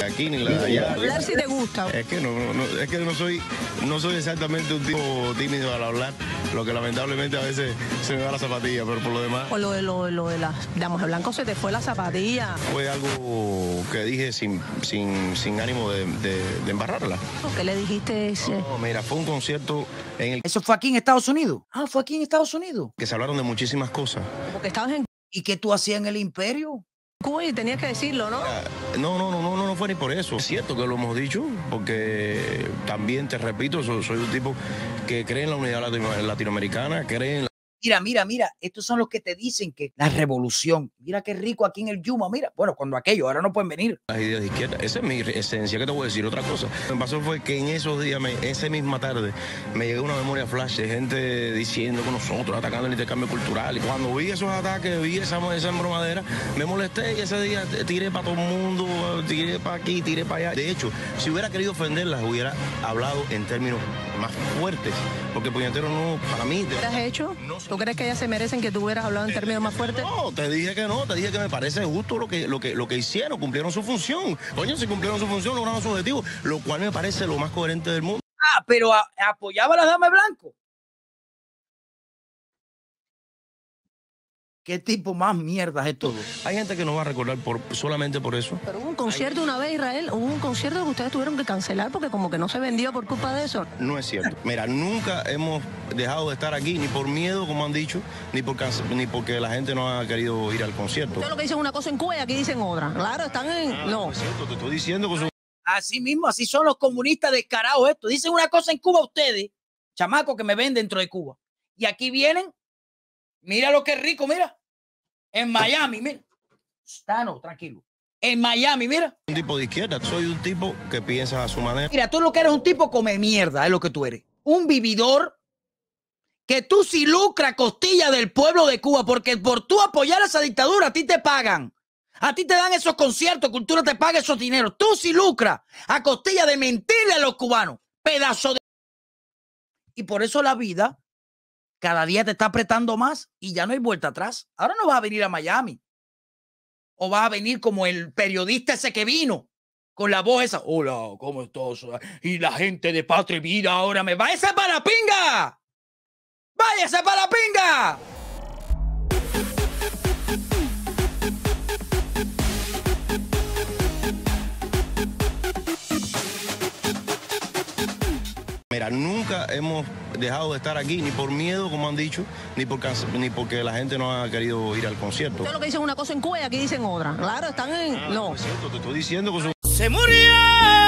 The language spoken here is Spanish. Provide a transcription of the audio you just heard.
aquí ni la de allá. Hablar si te gusta. Es que no soy exactamente un tipo tímido al hablar, lo que lamentablemente a veces se me va la zapatilla, pero por lo demás. Por lo de las damas de blanco se te fue la zapatilla. Fue algo que dije sin ánimo de embarrarla. ¿Qué le dijiste? No, mira, fue un concierto en el ¿Eso fue aquí en Estados Unidos? Ah, fue aquí en Estados Unidos. que se hablaron de muchísimas cosas. Porque estabas en ¿Y qué tú hacías en el Imperio? Cuba y tenías que decirlo, ¿no? No fue ni por eso. Es cierto que lo hemos dicho, porque también, te repito, soy un tipo que cree en la unidad latinoamericana, cree en la... Mira, estos son los que te dicen que la revolución, mira qué rico aquí en el Yuma, mira, bueno, cuando aquello, ahora no pueden venir. Las ideas de izquierda, esa es mi esencia. ¿Qué te voy a decir? Otra cosa. Lo que pasó fue que en esos días, esa misma tarde, me llegó una memoria flash de gente diciendo con nosotros, atacando el intercambio cultural. Y cuando vi esos ataques, vi esa embromadera, me molesté y ese día tiré para todo el mundo, tiré para aquí, tiré para allá. De hecho, si hubiera querido ofenderlas, hubiera hablado en términos más fuertes, porque puñetero no, para mí... ¿Qué has hecho? ¿Tú crees que ellas se merecen que tú hubieras hablado en términos más fuertes? No, te dije que me parece justo lo que hicieron, cumplieron su función. Coño, si cumplieron su función, lograron su objetivo, lo cual me parece lo más coherente del mundo. Ah, pero apoyaba a las damas de blanco. ¿Qué tipo más mierda es todo? Hay gente que nos va a recordar solamente por eso. Pero hubo un concierto una vez, Israel, hubo un concierto que ustedes tuvieron que cancelar porque como que no se vendió por culpa de eso. No es cierto. Mira, nunca hemos dejado de estar aquí, ni por miedo, como han dicho, ni porque la gente no ha querido ir al concierto. Ustedes lo que dicen una cosa en Cuba y aquí dicen otra. Claro, están en... No es cierto, te estoy diciendo que Así mismo, así son los comunistas descarados esto. Dicen una cosa en Cuba ustedes, chamacos que me ven dentro de Cuba. Y aquí vienen, mira lo que es rico, mira. En Miami, mira. No, tranquilo. En Miami, mira. un tipo de izquierda, soy un tipo que piensa a su manera. Mira, tú lo que eres un tipo come mierda, es lo que tú eres. Un vividor que tú sí lucras costilla del pueblo de Cuba, porque por tú apoyar a esa dictadura a ti te pagan. A ti te dan esos conciertos, cultura te paga esos dineros. Tú sí lucras a costilla de mentirle a los cubanos. Pedazo de... Y por eso la vida cada día te está apretando más y ya no hay vuelta atrás. Ahora no vas a venir a Miami. O vas a venir como el periodista ese que vino con la voz esa. Hola, ¿cómo estás? Y la gente de Patria y Vida ahora me... ¡Váyase para la pinga! ¡Váyase para la pinga! Mira, nunca hemos dejado de estar aquí, ni por miedo, como han dicho, ni porque la gente no ha querido ir al concierto. Ustedes lo que dicen una cosa en Cuba y aquí dicen otra. Claro, están en... No es cierto, te estoy diciendo que ¡Se murió!